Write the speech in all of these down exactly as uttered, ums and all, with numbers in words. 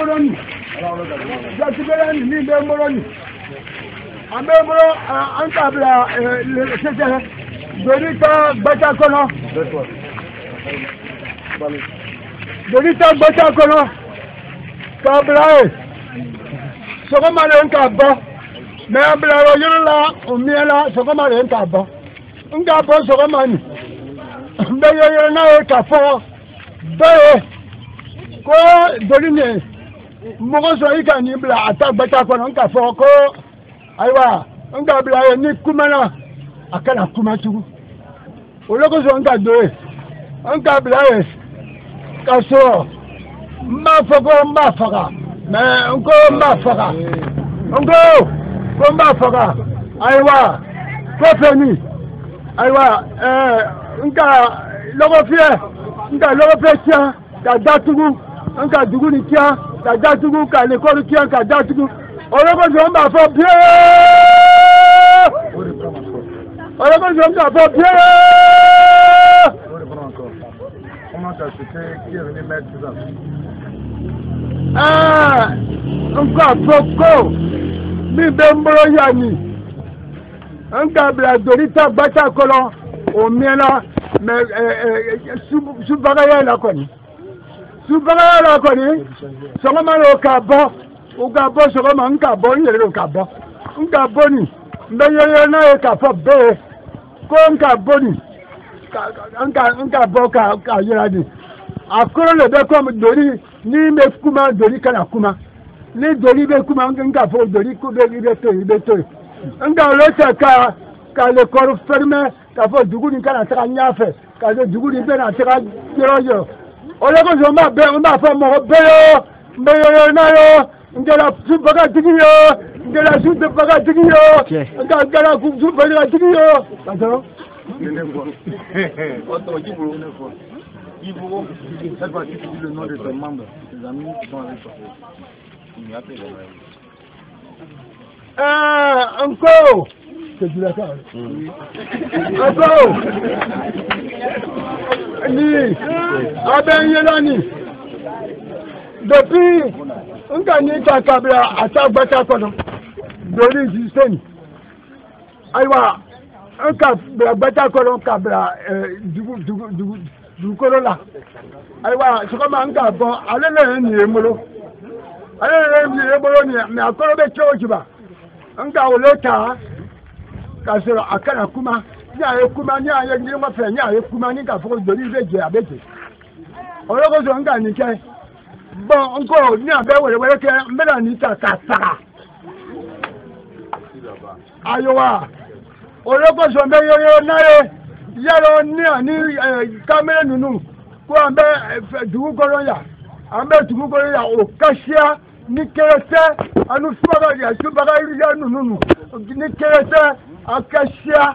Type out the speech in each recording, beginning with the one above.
Moroni. Jacibélan, ni de Moroni. Amébro, un table, c'était Dorita Batacono. Dorita Batacono. Cablae. Sokoma le nkabo. Mais un blaro yola, ou miela, sokoma le nkabo. Nkabo sokoma ni. Mbeye yona e kafo. Beye. Ko doline. Mogo so ika ni bla attack Batacono nkafo ko. Aywa, nga bla ni kumana. Akana kumatu. Oloko so nga doe. Nga bla e. Kaso. Ma foko ma faka. Mais onko ma faka. Onko ko ma faka. Aywa. Ko feni. Aywa, eh nga logo fie. Nga logo fie tia, ka datugu. Nga dugu ni tia, ka datugu ka le ko tia ka datugu. Oloko so ma fo bien. Oloko so ma fo bien. Comment ça se fait qui est venu mettre tout ça? Ah, encore beaucoup. Mi bembro yani. Encore la dorita bata colon au miena mais sous sous bagaya la koni. Sous bagaya la koni. Soma lo kabo. O kabo soma nkabo ni le kabo. Nkabo ni. Mbeye na e kafo be. Ko nkabo ni. Nka nka boka ka yiradi akoro le be comme dori ni me kuma dori kana kuma ni dori be kuma nka fo dori ku be be to be to nka lo ta ka ka le corps fermé ka fo dugu ni kana tra nyafe ka de dugu ni be na tra yoyo o le ko zo ma be ma fo mo be yo be yo na yo ngela su baga digi yo ngela su de baga digi yo nka ngela ku su baga digi yo attends. Attends, Divo, Divo, cette fois-ci, tu dis le nom de tes membres, tes amis qui sont avec toi. Il m'y appelle. Ah, encore. C'est du d'accord. Encore. Ni, ah ben, Yelani. Depuis, on gagne ta cabla à ta bataille, Doli Justin. Aïwa. Un cap la bataille colon cabla du du du du corolla. Aywa, c'est comme un cap bon, allez le ni molo. Allez le ni molo ni mais encore be chojiba. Un cap au lota. Kasero akana kuma. Nya e kuma nya ye ni ma fe nya e kuma ni ka fo do ni be je abete. Olo ko so nga ni ke. Bon encore nya be wele wele ke mbela ni ta ta ta. Ayowa. Oloko sombe yoyo naye yaro ni ani kamera nunu ko ambe dugu goro ya ambe dugu goro ya o kashia ni kerete anu subaga ya subaga ya nunu ni kerete akashia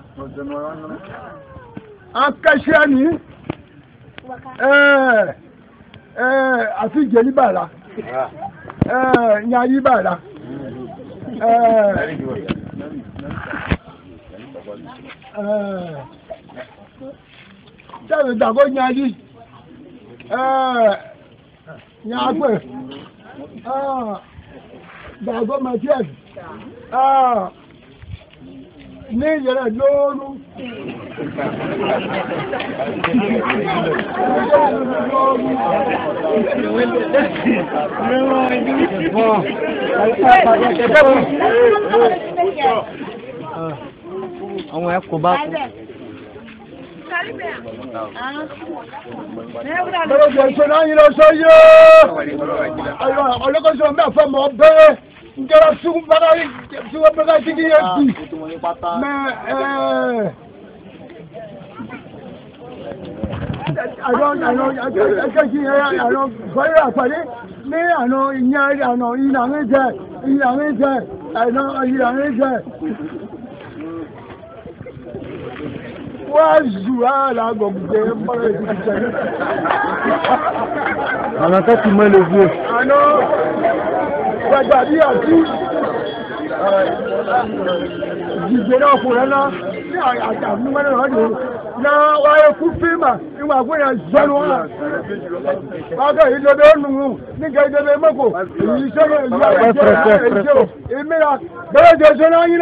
akashia ni eh eh afi jeli bala eh nyayi bala eh Euh, ça veut d'abord Nyadi. Euh, Nyakwe. Ah, d'abord Mathias. Ah, né de la Lolo. Àwọn ẹ kò bá kú. Bẹ́ẹ̀ jẹ́ ìṣẹ̀lẹ̀ ayé lọ sọ yóò. Ọlọ́kọ̀ọ́sọ mẹ́fà mọ́ bẹ́ẹ̀ nkẹ́rọ sún bàbá tí wọ́n bẹ́ẹ̀ ti yẹ bí. Mẹ́ ẹ̀ẹ́. Àwọn àwọn akẹ́kọ̀ọ́ yẹn àwọn fọ́lẹ́ àpàdé ní àwọn ìyẹn àwọn ìlànà ìjẹ ìlànà ìjẹ àwọn ìlànà ìjẹ. Alors quand tu mets le vieux. Ah non, Brigade a dit, Divo pour là, à ta numéro na wa ku fima iwa ko ya zalo wa aga ile be nu ni ga ile be mako yi so ya ya e me la be je so na yin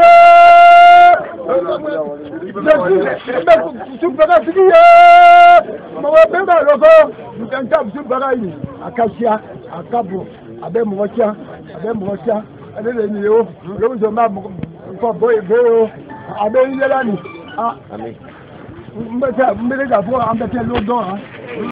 le su baga fiki ma wa be ba lo ko nkan ta su baga yi akasia akabo abe mo cha abe mo cha ade le ni o lo so ma ko boy boy abe ile la ni ah amen mbete mbete ga fo ambete lo don